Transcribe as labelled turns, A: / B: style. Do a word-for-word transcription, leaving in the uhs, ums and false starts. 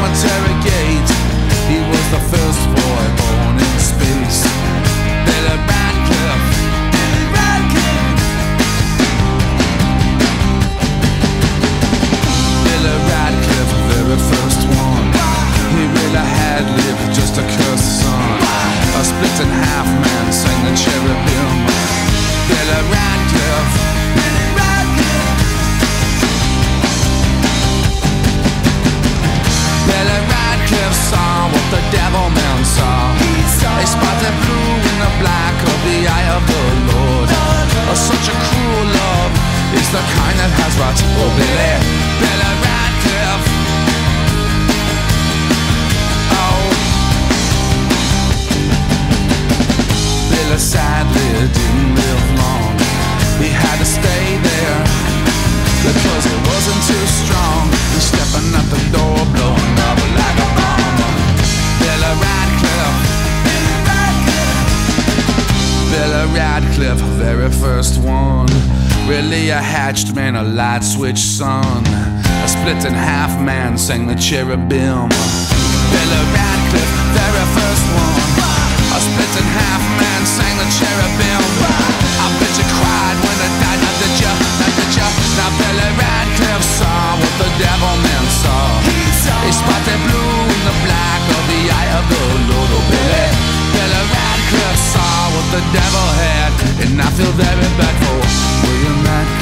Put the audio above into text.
A: cemetery gate. He was the first boy born in space. Billy Radcliffe, Billy Radcliffe. Billy Radcliffe, the very first one. He really had lived just a cursed son. A split in half man sang the cherubim. Billy Radcliffe, Billy Radcliffe. Billy Radcliffe saw what the devil man saw. He spotted blue in the black of the eye of the Lord. Oh, such a cruel love is the kind that has rot. Oh, Billy, Billy Radcliffe. Oh, Billy sadly didn't live long. He had to stay there because he wasn't too strong. He's stepping at the door, blowing up like a bomb. Billy Radcliffe, Billy Radcliffe. Billy Radcliffe, very first one. Really a hatched man, a light switch son. A split in half man sang the cherubim. Billy Radcliffe, very first one. A split in half man sang the cherubim. I bet you cried when they died, now did ya, now did ya? Now Billy Radcliffe saw what the devil man saw. He spotted blue in the black of the eye of the Lord. Oh, Billy, Billy Radcliffe saw what the devil had. And I feel very bad for William Radcliffe.